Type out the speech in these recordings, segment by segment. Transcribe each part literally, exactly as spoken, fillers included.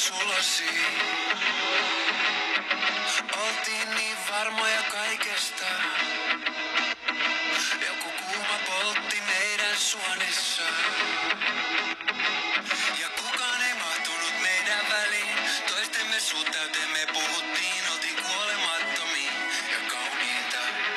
sulasi. Oltiin niin varmoja kaikesta. Joku kuuma poltti meidän suonissa. Ja kukaan ei mahtunut meidän väliin. Toistemme suut täyteen me puhuttiin. Oltiin kuolemattomia ja kauniita.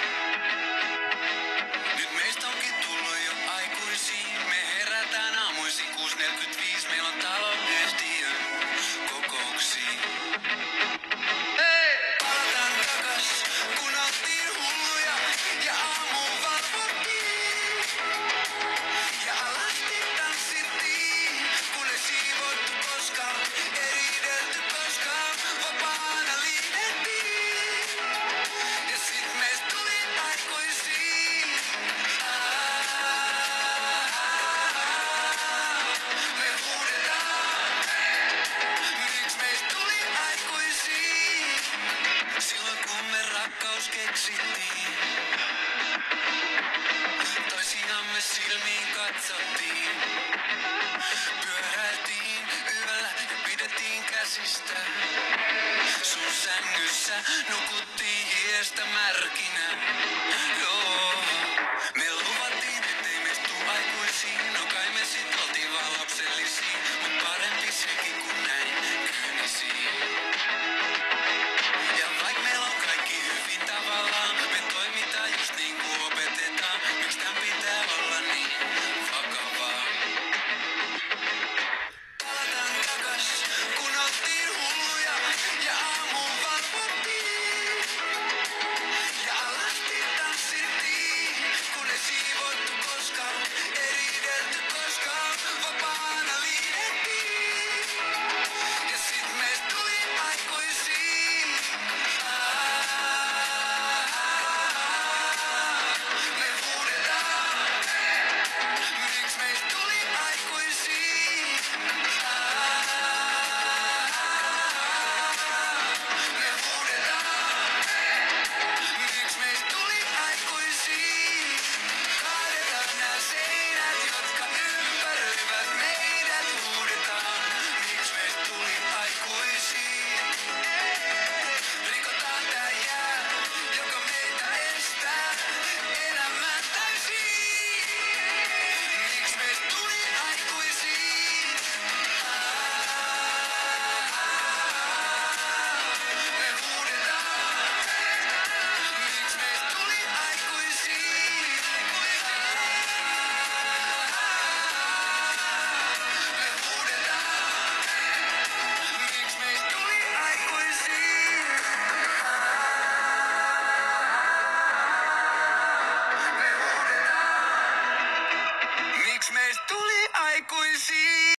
Nyt meistä onkin tullut jo aikuisia. Me herätään aamuisin kuusi neljäkymmentäviisi. Meillä on talon yhtiön kokouksia. Hei! Palataan takas, kun oltiin hulluja ja aamuun valvottiin. Ja alasti tanssittiin, kun ei siivottu koskaan, ei riidelty koskaan, vapaana liihdettiin. Ja sit meistä tuli aikuisia. Me huudetaan, miksi meistä tuli aikuisia? Silloin kun me rakkaus keksittiin, toisiamme silmiin katsottiin. Pyöräiltiin yöllä ja pidettiin käsistä. Sun sängyssä nukuttiin hiestä märkinä.